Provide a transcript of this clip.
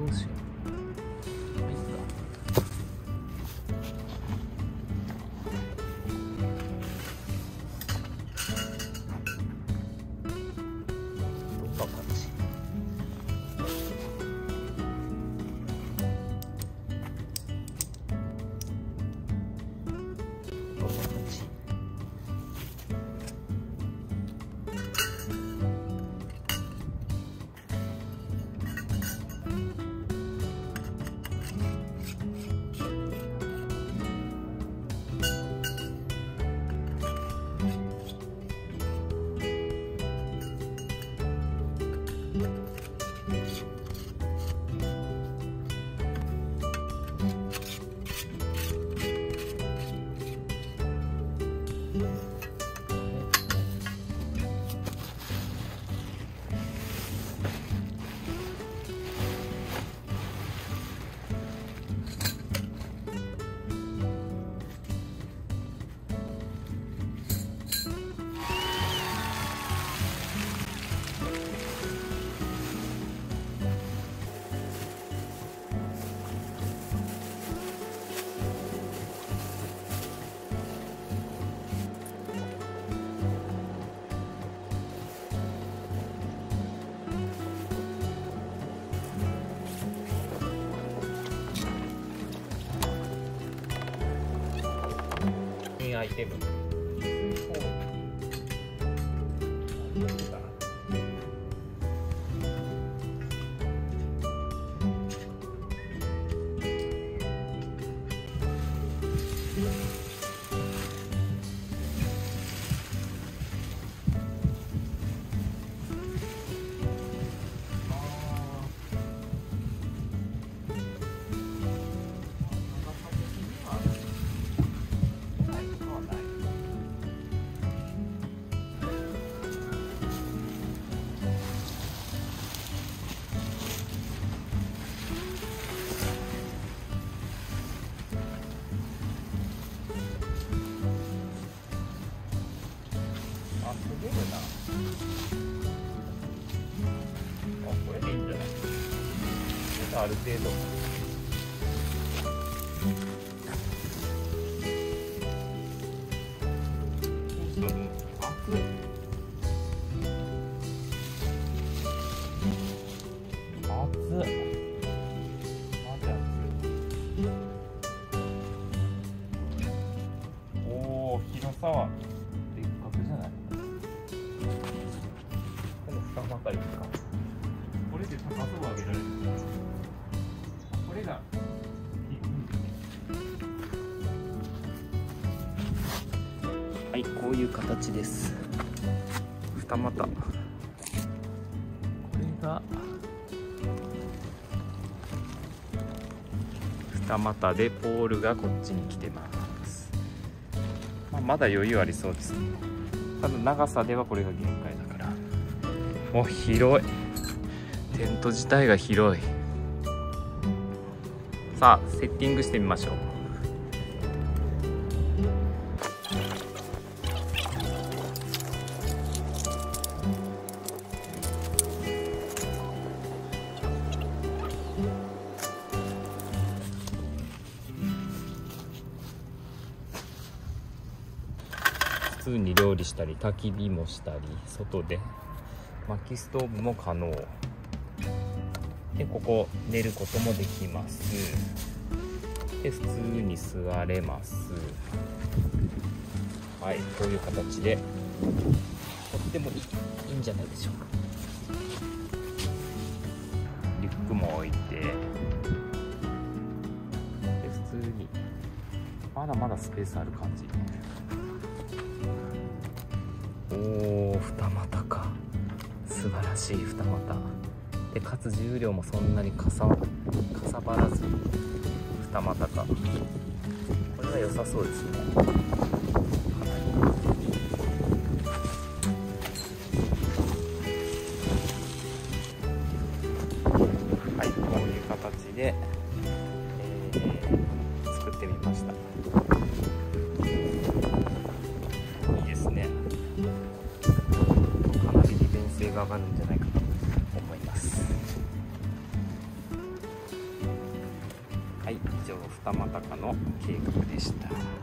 うしよう。アイテム。これでいいんじゃない？ある程度。広さはでっかくじゃない？この2ばかりか。これで高さを上げられる。これがはい、こういう形です。二股。これが二股でポールがこっちに来てます。まだ余裕ありそうですね。ただ長さではこれが限界だから。お、広い。テント自体が広い。さあ、セッティングしてみましょう。普通に料理したり焚き火もしたり、外で薪ストーブも可能で、ここ寝ることもできます。で、普通に座れます。はい、こういう形でとってもいいんじゃないでしょうか。リュックも置いて、で普通にまだまだスペースある感じ。おお、二股か。素晴らしい二股で、かつ重量もそんなにかさばらず二股か。これは良さそうですね。かなり。はい、こういう形で、作ってみました。いいですね。かなり利便性が上がるんじゃないかと思います。 以上二俣家の計画でした。